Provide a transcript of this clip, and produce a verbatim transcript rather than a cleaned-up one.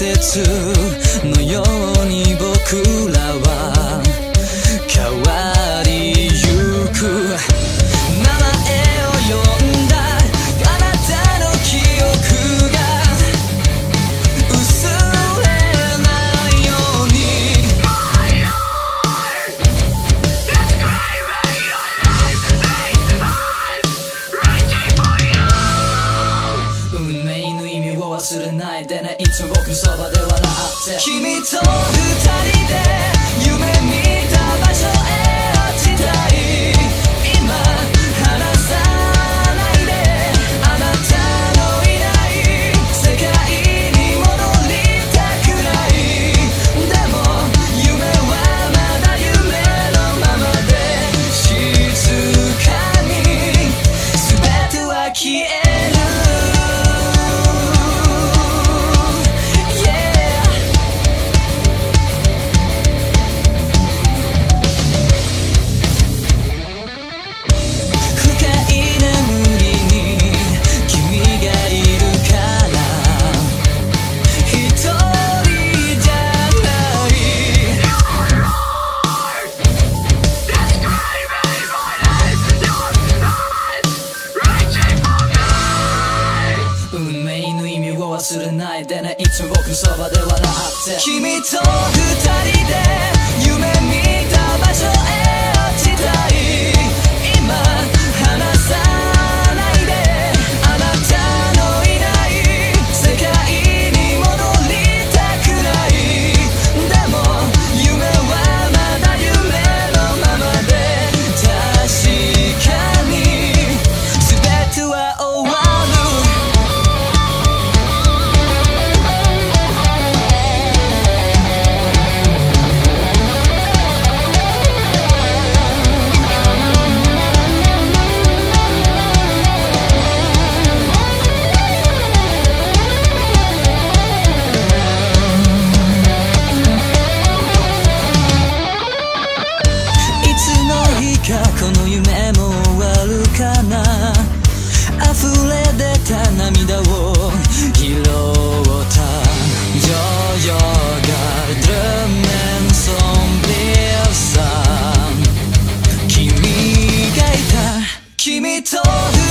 節のように僕らは変わりゆく。名前を呼んだあなたの記憶が薄れないように。運命の意味を忘れないでね、いつも僕のそばで笑って。君と二人で夢見た場所へ落ちたい。今離さないで、あなたのいない世界に戻りたくない。でも夢はまだ夢のままで、静かに全ては消える。忘れないでね、いつも僕のそばで笑って。君と二人で夢見た場所へ落ちたい。今離さないで、あなたのいない世界に戻りたくない。でも夢はまだ夢のままで、確かに全ては終わる。この夢も終わるかな。溢れ出た涙を拾った Jag jagar drömmen som blev sann. 君がいた。君と